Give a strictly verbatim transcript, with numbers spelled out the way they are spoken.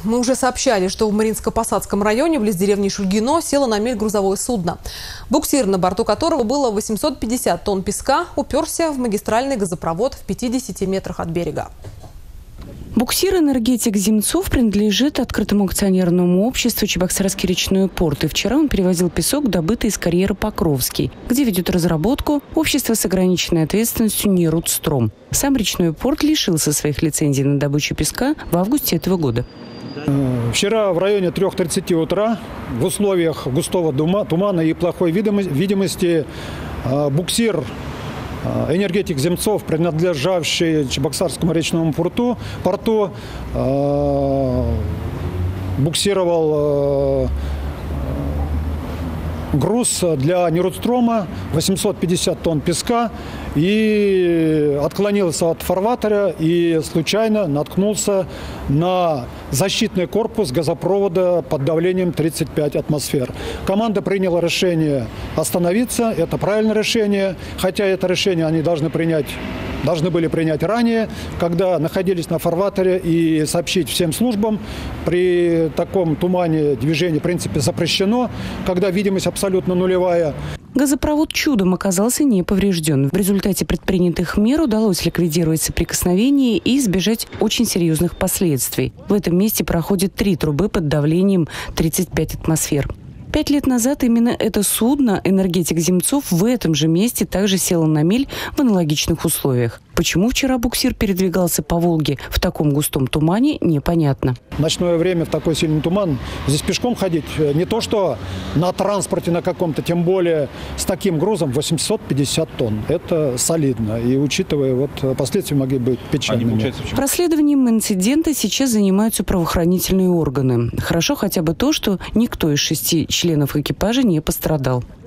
Мы уже сообщали, что в Мариинско-Посадском районе, близ деревни Шульгино, село на мель грузовое судно. Буксир, на борту которого было восемьсот пятьдесят тонн песка, уперся в магистральный газопровод в пятидесяти метрах от берега. Буксир «Энергетик Земцов» принадлежит открытому акционерному обществу «Чебоксарский речной порт». И вчера он перевозил песок, добытый из карьера «Покровский», где ведет разработку общество с ограниченной ответственностью «Нерудстром». Сам речной порт лишился своих лицензий на добычу песка в августе этого года. Вчера в районе трёх тридцати утра в условиях густого тумана и плохой видимости буксир «Энергетик Земцов», принадлежавший Чебоксарскому речному порту, порту э, буксировал э, груз для Нерудстрома, восемьсот пятьдесят тонн песка, и отклонился от фарватера и случайно наткнулся на защитный корпус газопровода под давлением тридцать пять атмосфер. Команда приняла решение остановиться. Это правильное решение, хотя это решение они должны принять должны были принять ранее, когда находились на фарватере, и сообщить всем службам. При таком тумане движение, в принципе, запрещено, когда видимость абсолютно нулевая. Газопровод чудом оказался не поврежден. В результате предпринятых мер удалось ликвидировать соприкосновение и избежать очень серьезных последствий. В этом месте проходят три трубы под давлением тридцать пять атмосфер. Пять лет назад именно это судно «Энергетик Земцов» в этом же месте также село на мель в аналогичных условиях. Почему вчера буксир передвигался по Волге в таком густом тумане, непонятно. В ночное время в такой сильный туман здесь пешком ходить не то что на транспорте на каком-то, тем более с таким грузом восемьсот пятьдесят тонн. Это солидно. И учитывая, вот последствия могли быть печальными. Расследованием инцидента сейчас занимаются правоохранительные органы. Хорошо хотя бы то, что никто из шести членов экипажа не пострадал.